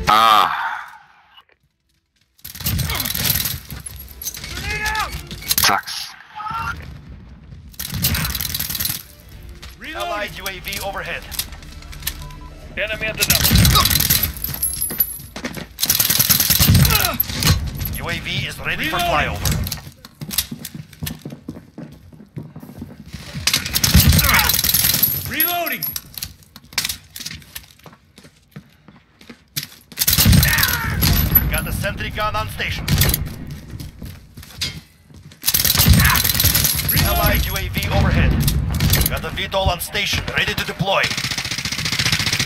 Sucks. Allied UAV overhead. Enemy at the dump. UAV is ready for flyover. Reloading! Got the sentry gun on station. Allied UAV overhead. Got the Vtol on station, ready to deploy.